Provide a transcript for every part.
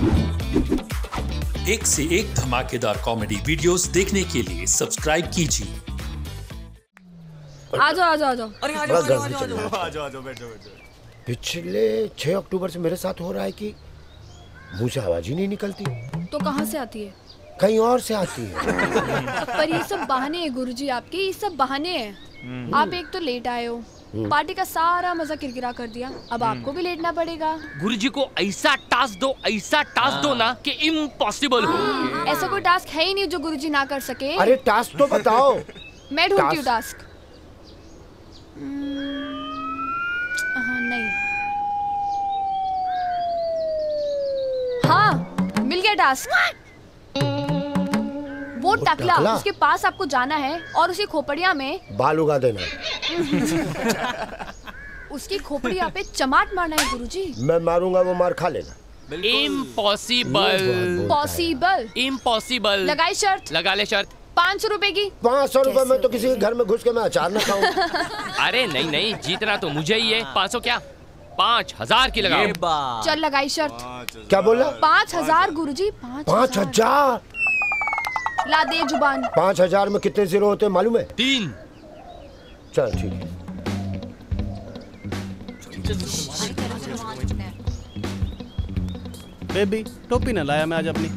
एक से एक धमाकेदार कॉमेडी वीडियोस देखने के लिए सब्सक्राइब कीजिए। आ जाओ। अरे आ जाओ, बैठो। पिछले 6 अक्टूबर से मेरे साथ हो रहा है कि मुंह से आवाज ही नहीं निकलती। तो कहाँ से आती है? कहीं और से आती है। पर ये सब बहाने हैं गुरुजी आपके, ये सब बहाने हैं। आप एक तो लेट आए हो, पार्टी का सारा मजा किरकिरा कर दिया, अब आपको भी लेटना पड़ेगा। गुरुजी को ऐसा टास्क दो ना कि इम्पॉसिबल हो। ऐसा कोई टास्क है ही नहीं जो गुरुजी ना कर सके। अरे टास्क तो बताओ। मैं ढूंढती हूँ टास्क। नहीं, हाँ मिल गया टास्क। वो टकला, उसके पास आपको जाना है और उसकी खोपड़िया में बाल उगा देना। उसकी खोपड़िया पे चमाट मारना है गुरुजी। मैं मारूंगा, वो मार खा लेगा। इम्पॉसिबल। लगाई शर्त? लगा ले शर्त। 500 रुपए की। 500 रुपए में तो किसी के घर में घुस के मैं अचार न खाऊं। अरे नहीं, जीतना तो मुझे ही है। 500 क्या, 5000 की लगाओ। चल लगाई शर्त। क्या बोला? 5000 गुरुजी। 5000? ला दे जुबान। 5000 में कितने जीरो होते हैं मालूम है? 3। चल ठीक है। बेबी टोपी न लाया मैं आज अपनी।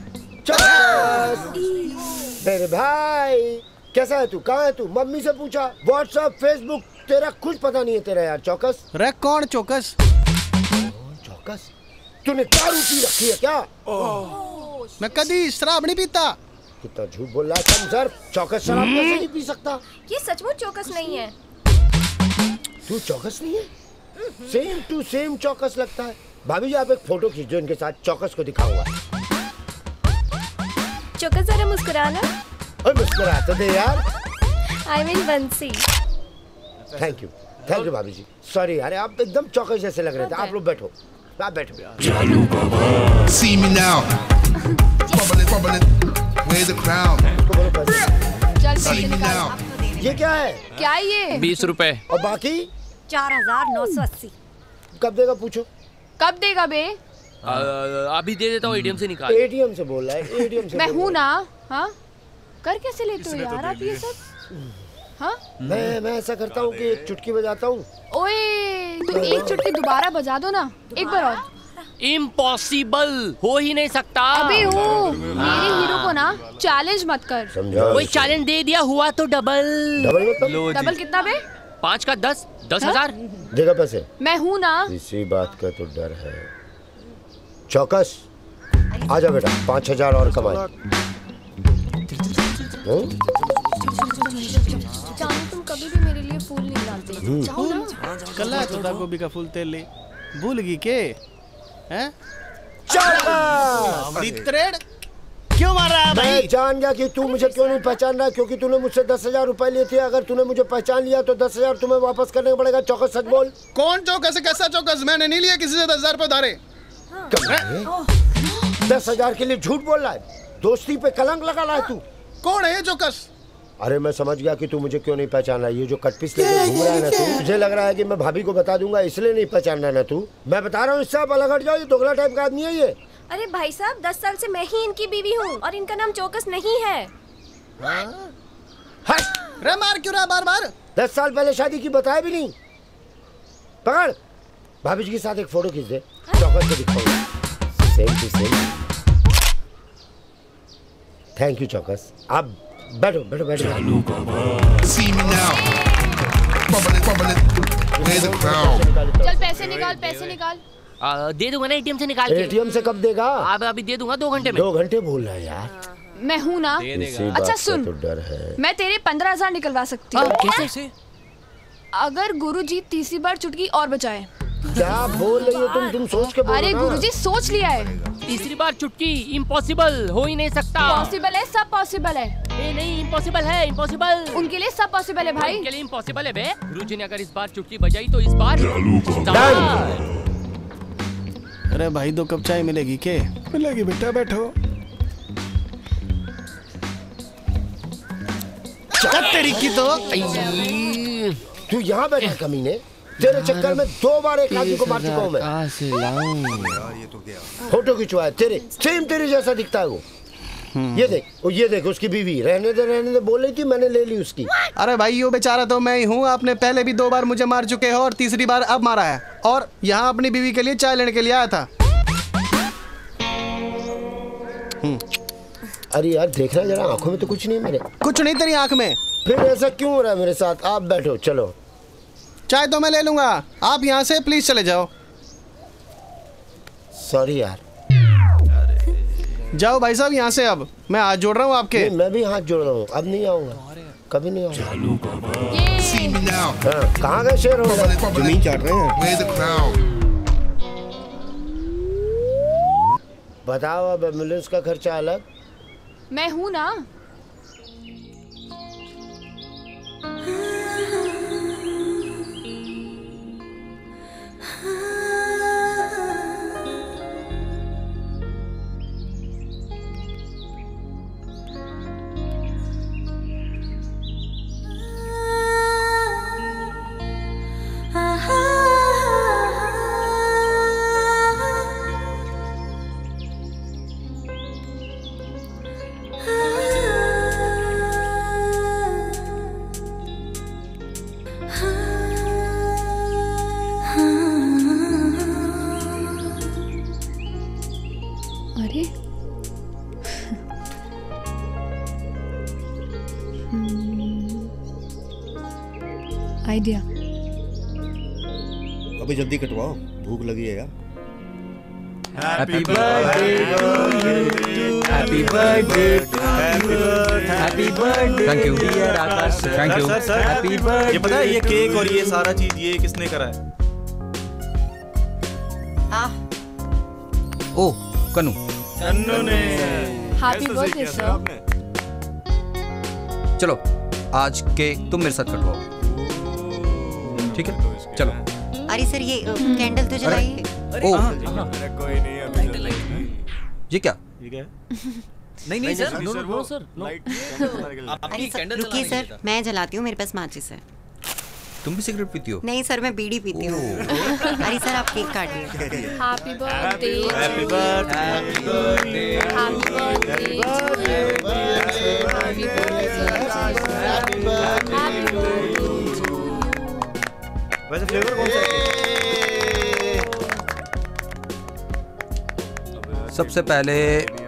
मेरे भाई कैसा है तू? कहाँ है तू? मम्मी से पूछा, व्हाट्सएप फेसबुक तेरा कुछ पता नहीं है तेरा यार। चौकस रे कौन चौकस? चौकस तूने दारू पी रखी है क्या? मैं कभी शराब नहीं पीता। कितना झूठ बोल रहा है सर। चौकस शराब कैसे नहीं पी सकता? ये सचमुच चौकस नहीं है। तू चौकस नहीं है? सेम टू सेम चौकस लगता है। भाभी जी आप एक फोटो खींचो इनके साथ, चौकस को दिखाऊंगा। चौकस जरा मुस्कुराना। मुस्कुरा तो दे यार। I mean Bansi. Thank you भाभी जी। सॉरी यार, आप एकदम चौकस जैसे लग रहे थे। आप लोग बैठो, आप बैठो। See me now. Where's the crowd? चल See me now. ये क्या है? क्या ये? 20 रुपए। और बाकी 4980। कब देगा पूछो? कब देगा बे? अभी दे देता हूँ, एटीएम से निकाल। एटीएम से बोल रहा है, एटीएम से। मैं हूँ ना। हाँ कर कैसे लेते हो यार आप ये सब? हाँ मैं ऐसा करता हूँ कि एक चुटकी बजाता हूँ। ओए तो एक चुटकी दोबारा बजा दो ना, एक बार और। इम्पॉसिबल, हो ही नहीं सकता। अबे हो, मेरे हीरो को ना चैलेंज मत कर। कोई चैलेंज दे दिया हुआ तो डबल। डबल कितना बे? 5 का 10, 10,000 देगा पैसे। मैं हूँ ना। इसी बात का तो डर है। चौकस आजा बेटा, 5000 और कमाए। तुम कभी भी मेरे लिए फूल नहीं डालते। जाओ ना। कल खुदा गोभी का फूल तेल ले भूल गई के हैं? क्यों मार रहा है भाई? मैं जान गया कि तू मुझे क्यों नहीं पहचान रहा, क्योंकि तूने मुझसे 10,000 रुपए लिए थे। अगर तूने मुझे पहचान लिया तो 10,000 तुम्हें वापस करने पड़ेगा। चौकस सच बोल। कौन चौकस है? कैसा चौकस? मैंने नहीं लिया किसी से 10,000 रुपए उधारे। 10,000 के लिए झूठ बोल रहा है? दोस्ती पे कलंक लगा रहा है तू। कौन है ये चौकस? अरे मैं समझ गया कि तू मुझे क्यों नहीं पहचान रहा। ये जो कटपीस लेके घूम रहा है ना तू, मुझे लग रहा है कि मैं भाभी को बता दूंगा, इसलिए नहीं पहचान रहा ना तू। मैं बता रहा हूँ, इससे आप अलग हट जाओ। ये दोगला टाइप का आदमी है ये। अरे भाई साहब, 10 साल से मैं ही इनकी बीवी हूँ और इनका नाम चौकस नहीं है। रे मार क्यों रहा बार-बार? 10 साल पहले शादी की, बताया भी नहीं। पकड़, भाभी जी के साथ एक फोटो खींच दे, चौकस को दिखाऊंगा। Same to same. Thank you Chaukas. आप बैठो। See me now. Where's the crowd? चल पैसे निकाल। दे दूंगा ना एटीएम से निकाल के। एटीएम से कब देगा? अभी दे दूंगा 2 घंटे में। 2 घंटे बोल रहा है यार। मैं हूँ ना। अच्छा सुन, तो डर है। मैं तेरे 15,000 निकलवा सकती हूँ। कैसे? अगर गुरुजी तीसरी बार चुटकी और बजाए। क्या बोल रही हो तुम सोच के बोलो। अरे गुरुजी सोच लिया है। तीसरी बार चुटकी इम्पॉसिबल, हो ही नहीं सकता। पॉसिबल है, सब पॉसिबल है। नहीं इम्पॉसिबल है, इम्पॉसिबल। उनके लिए सब पॉसिबल है भाई। उनके लिए इम्पॉसिबल है बे। गुरुजी ने अगर इस बार चुटकी बजाई तो इस बार। अरे भाई 2 कप चाय मिलेगी के? मिलेगी बेटा, बैठो। तेरी की तो तू यहाँ बैठा कमीने। तेरे चक्कर में 2 बार एक आदमी को मार चुका हूँ मैं। कहाँ से लाऊं? यार ये तो गया। फोटो खिंचवाया तेरे, सेम तेरे जैसा दिखता है वो। ये देख उसकी बीवी। रहने दे बोल रही थी, मैंने ले ली उसकी। अरे भाई यो बेचारा तो मैं ही हूँ। आपने पहले भी 2 बार मुझे मार चुके हो और तीसरी बार अब मारा है। और यहाँ अपनी बीवी के लिए चाय लेने के लिए आया था। अरे यार देखना जरा, आंखों में तो कुछ नहीं मेरे। कुछ नहीं तेरी आंख में। फिर ऐसा क्यों हो रहा है मेरे साथ? आप बैठो, चलो। चाय तो मैं ले लूंगा, आप यहाँ से प्लीज चले जाओ। सॉरी यार। जाओ भाई साहब यहाँ से। अब मैं हाथ जोड़ रहा हूँ आपके। मैं भी हाथ जोड़ रहा हूँ, अब नहीं आऊंगा, कभी नहीं आऊंगा। See me now. कहाँ गए शेर हो? जमीन चाट रहे हैं। Play the crowd. बताओ, अब एम्बुलेंस का खर्चा अलग? मैं हूँ ना। अरे आइडिया। अभी जल्दी कटवाओ, भूख लगी है यार। Happy birthday to you. Happy birthday to you. Happy birthday. Thank you. Dear Akash. Thank you. Sir Happy birthday. ये पता है ये केक और ये सारा चीज ये किसने करा है? ओ कनु। कन्नू ने। Happy birthday sir. चलो आज केक तुम मेरे साथ कटवाओ, ठीक है? चलो। अरे सर ये कैंडल तो जलाइए। ओ कोई नहीं अभी जलाएंगे। ये क्या? नहीं सर, नो सर, नो। अरे सर रुकिए सर, मैं जलाती हूँ, मेरे पास माचिस है। तुम भी सिगरेट पीती हो? नहीं सर, मैं बीड़ी पीती हूँ। अरे सर आप केक काटिए। Happy birthday. Happy birthday. Happy birthday. Happy birthday. Happy birthday. वैसे फ्लेवर कौन सा है? सबसे पहले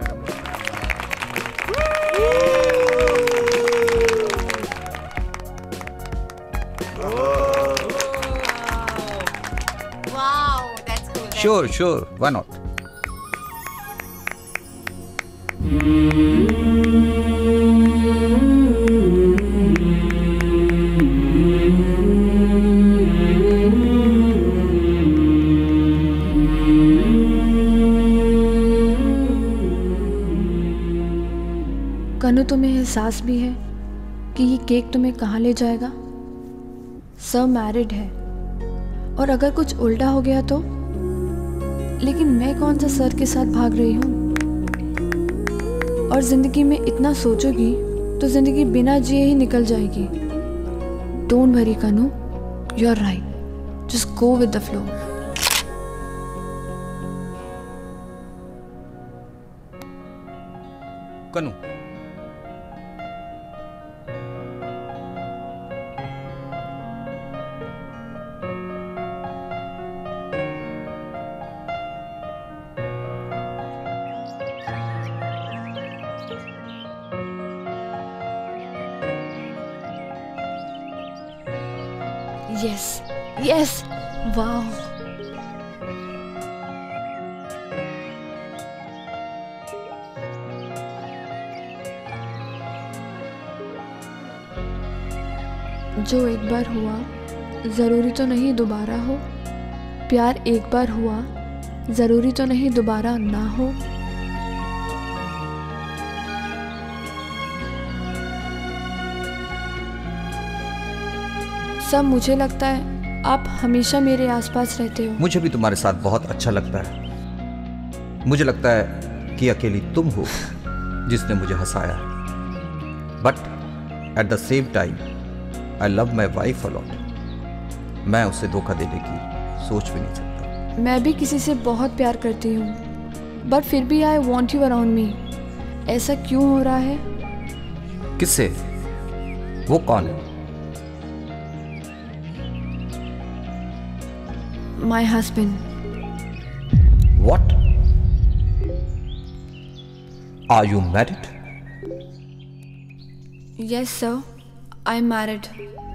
श्योर व्हाई नॉट। कनु, तुम्हें एहसास भी है कि ये केक तुम्हें कहाँ ले जाएगा? सर मैरिड है और अगर कुछ उल्टा हो गया तो? लेकिन मैं कौन सा सर के साथ भाग रही हूँ? और जिंदगी में इतना सोचोगी तो जिंदगी बिना जिए ही निकल जाएगी। Don't worry Kanu, you are right, just go with the flow. Kanu Yes, wow. जो एक बार हुआ जरूरी तो नहीं दोबारा हो, प्यार एक बार हुआ जरूरी तो नहीं दोबारा ना हो। सब मुझे लगता है आप हमेशा मेरे आसपास रहते हो। मुझे भी तुम्हारे साथ बहुत अच्छा लगता है। मुझे लगता है कि अकेली तुम हो जिसने मुझे हंसाया, but at the same time I love my wife a lot. मैं उसे धोखा देने की सोच भी नहीं सकता। मैं भी किसी से बहुत प्यार करती हूँ, बट फिर भी I want you around me. ऐसा क्यों हो रहा है? किससे? वो कौन है? My husband. What? Are you married? Yes, sir. I'm married.